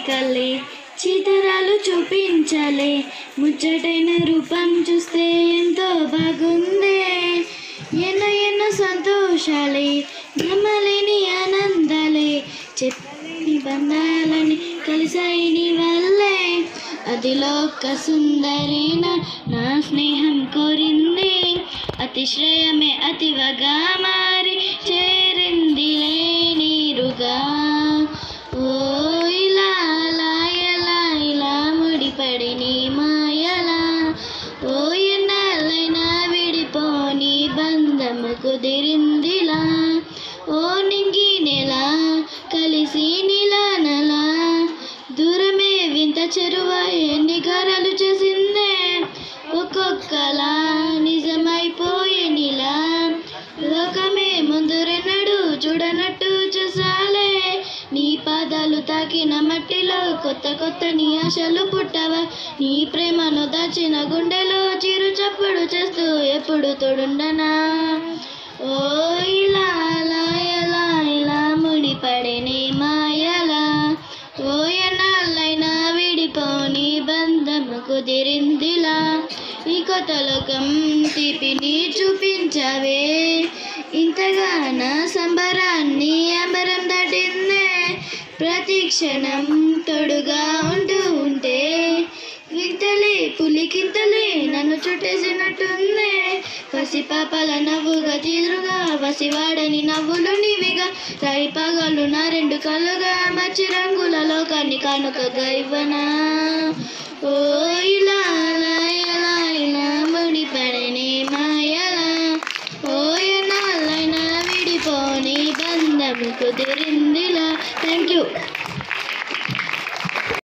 కళ్ళే చితరాలు చూపించలే ముచ్చటైన రూపం చూస్తే ఎంతో బాగుందే ఎన్నో ఎన్నో సంతోషాలే నమ్మలేని ఆనందాలే చెప్పలేని బంధాలని కలిసాయి నీ వల్లే అదిలో ఒక సుందరి నా స్నేహం కోరింది అతిశ్రయమే అతివగా మారి చేరిందిలే నీరుగా ఓ ఇలా అలా ఎలా ఇలా ముడిపడి నీ మాయలా ఓ ఎన్నాళ్ళైనా విడిపోని బంధము కుదిరిందిలా ఓ నింగి నెల కలిసి నీలా నలా దూరమే వింత చెరువ ఎన్ని గారాలు చేసిందే ఒక్కొక్కలా నిజమైపోయే నీలా లోకమే ముందురెన్నడు చూడనట్టు చూసాలే నీ పాదాలు తాకిన మట్టిలో కొత్త కొత్త నీ ఆశలు పుట్టవా నీ ప్రేమను దాచిన గుండెలో చిరు చప్పుడు చేస్తూ ఎప్పుడు తోడుండనా ఓ ఇలా అలా ఎలా ఇలా ముడిపడే నీ మాయలా ఓ ఎన్నాళ్ళైనా విడిపోని బంధము కుదిరిందిలా ఈ కొత్త లోకం తీపిని చూపించవే ఇంతగా నా సంబరాన్ని అంబరం దాటిందే ప్రతి క్షణం తోడుగా ఉంటూ ఉంటే వింతలే పులికింతలే నన్ను చుట్టేసినట్టుందే పసిపాపల నవ్వుగా తీరుగా వసివాడని నవ్వులు నీవిగా రాయి పగలు నా రెండు కళ్ళుగా మర్చి రంగుల లోకాన్ని కానుకగా ఇవ్వనా ఓ ఇలా